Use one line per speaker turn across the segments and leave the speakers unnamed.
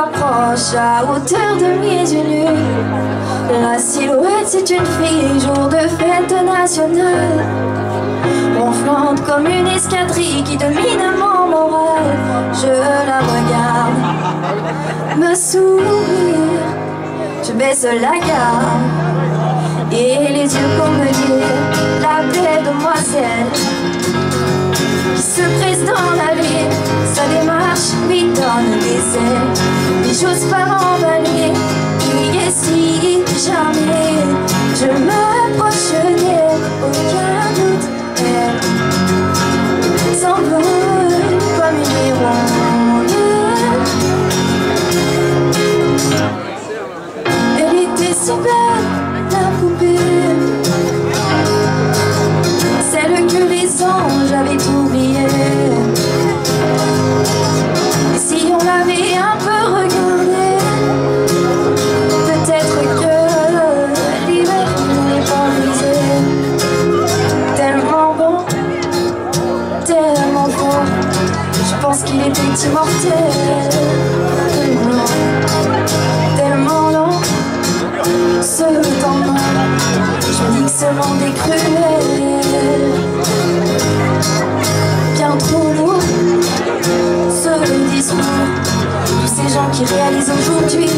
m'approche à hauteur de mes yeux nus. La silhouette c'est une fille, jour de fête nationale, ronflante comme une escadrille qui domine mon moral. Je la regarde me sourire, je baisse la garde et les yeux pour me dire la belle demoiselle qui se presse dans la ville. Sa démarche lui donne des ailes, mais j'ose pas m'emballer. Qui est si jamais je m'approche d'elle, aucun doute, elle s'envole comme une hirondelle. Elle était si belle, la poupée, celle que les anges avaient oubliée. Et si on l'avait un peu regardée, peut-être que l'hiver n'est pas brisé. Tellement bon, tellement fort, je pense qu'il était immortel. Tellement long, ce temps mort, je me dis que ce monde est cruel. Bien trop lourd, ce discours, tous ces gens qui réalisent aujourd'hui.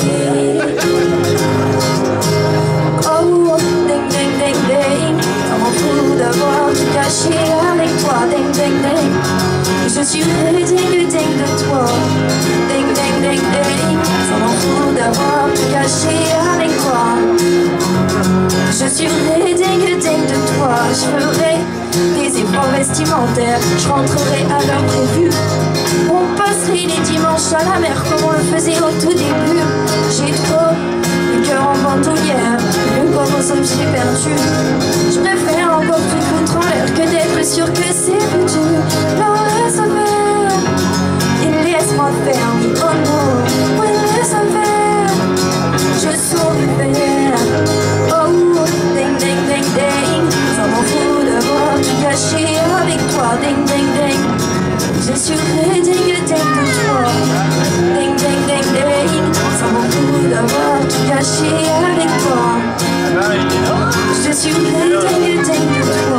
Oh, ding ding ding ding, ça m'en fout d'avoir tout caché avec toi. Ding ding ding, je suis ding ding de toi. Ding ding ding ding, ça m'en fout d'avoir tout caché avec toi. Je suis ding ding de toi. Je ferai des efforts vestimentaires, je rentrerai à l'heure prévue. On passerait les dimanches à la mer comme on le faisait au tout début. J'ai trop le cœur en bandoulière, le corps aux objets perdus. Je préfère encore tout foutre en l'air que d'être sûr que c'est foutu. Laisse faire, et laisse-moi faire. Oh non, oui, laisse faire, je saurais faire. Oh, ding ding ding ding, ça m'en fout d'avoir tout gâché avec toi. Ding ding ding, je suis ding ding de toi. Ding ding ding ding, ça m'en fout d'avoir tout gâché avec toi. Je suis ding ding de toi.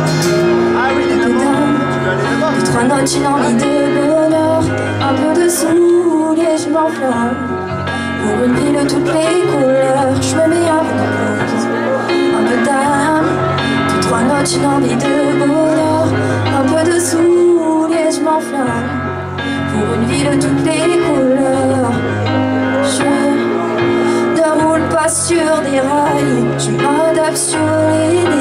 De trois notes, une envie de bonheur, un peu de souliers, je m'enflamme. Pour une ville toutes les couleurs, je me mets à pause. Un peu d'âme, de trois notes, une envie de bonheur, un peu de souliers, je m'enflamme. Pour une ville toutes les couleurs, je ne roule pas sur des rails, je m'adapte sur les